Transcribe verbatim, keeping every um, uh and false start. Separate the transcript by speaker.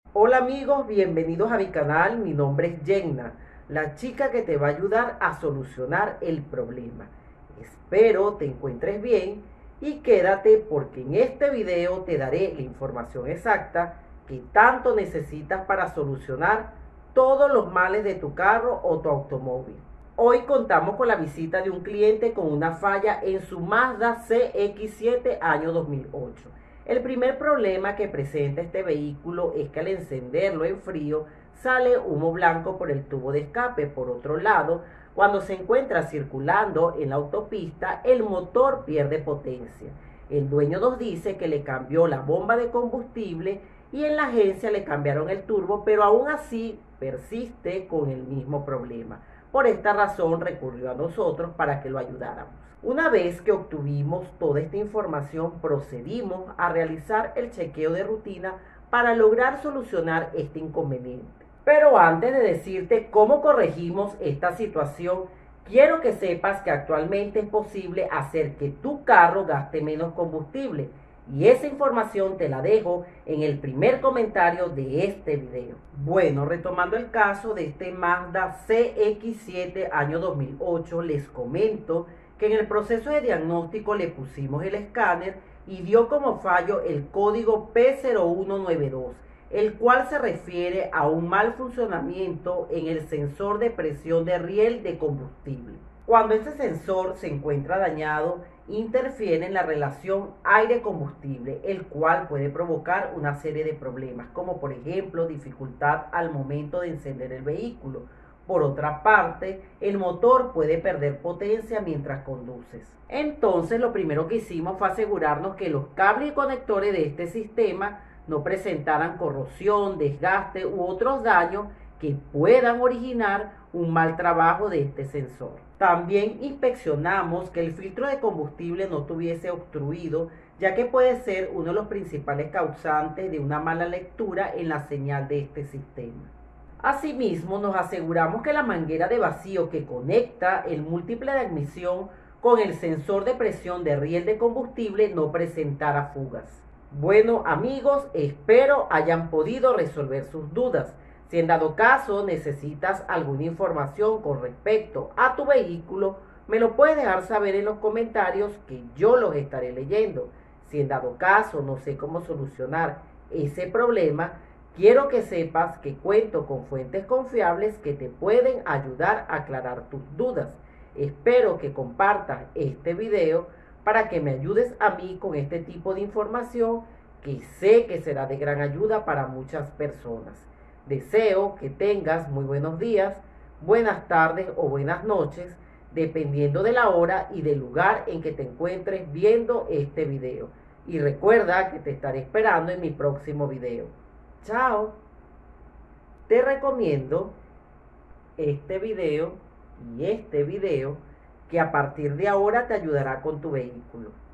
Speaker 1: Hola amigos, bienvenidos a mi canal. Mi nombre es Jenna, la chica que te va a ayudar a solucionar el problema. Espero te encuentres bien y quédate porque en este video te daré la información exacta que tanto necesitas para solucionar todos los males de tu carro o tu automóvil. Hoy contamos con la visita de un cliente con una falla en su Mazda C X siete año dos mil ocho. El primer problema que presenta este vehículo es que al encenderlo en frío sale humo blanco por el tubo de escape. Por otro lado, cuando se encuentra circulando en la autopista, el motor pierde potencia. El dueño nos dice que le cambió la bomba de combustible y en la agencia le cambiaron el turbo, pero aún así persiste con el mismo problema. Por esta razón recurrió a nosotros para que lo ayudáramos. Una vez que obtuvimos toda esta información, procedimos a realizar el chequeo de rutina para lograr solucionar este inconveniente. Pero antes de decirte cómo corregimos esta situación, quiero que sepas que actualmente es posible hacer que tu carro gaste menos combustible. Y esa información te la dejo en el primer comentario de este video. Bueno, retomando el caso de este Mazda C X siete año dos mil ocho, les comento que en el proceso de diagnóstico le pusimos el escáner y dio como fallo el código P cero uno nueve dos, el cual se refiere a un mal funcionamiento en el sensor de presión de riel de combustible. Cuando este sensor se encuentra dañado, interfiere en la relación aire-combustible, el cual puede provocar una serie de problemas, como por ejemplo dificultad al momento de encender el vehículo. Por otra parte, el motor puede perder potencia mientras conduces. Entonces, lo primero que hicimos fue asegurarnos que los cables y conectores de este sistema no presentaran corrosión, desgaste u otros daños que puedan originar un mal trabajo de este sensor. También inspeccionamos que el filtro de combustible no estuviese obstruido, ya que puede ser uno de los principales causantes de una mala lectura en la señal de este sistema. Asimismo, nos aseguramos que la manguera de vacío que conecta el múltiple de admisión con el sensor de presión de riel de combustible no presentara fugas. Bueno amigos, espero hayan podido resolver sus dudas. Si en dado caso necesitas alguna información con respecto a tu vehículo, me lo puedes dejar saber en los comentarios que yo los estaré leyendo. Si en dado caso no sé cómo solucionar ese problema, quiero que sepas que cuento con fuentes confiables que te pueden ayudar a aclarar tus dudas. Espero que compartas este video para que me ayudes a mí con este tipo de información que sé que será de gran ayuda para muchas personas. Deseo que tengas muy buenos días, buenas tardes o buenas noches, dependiendo de la hora y del lugar en que te encuentres viendo este video. Y recuerda que te estaré esperando en mi próximo video. Chao. Te recomiendo este video y este video que a partir de ahora te ayudará con tu vehículo.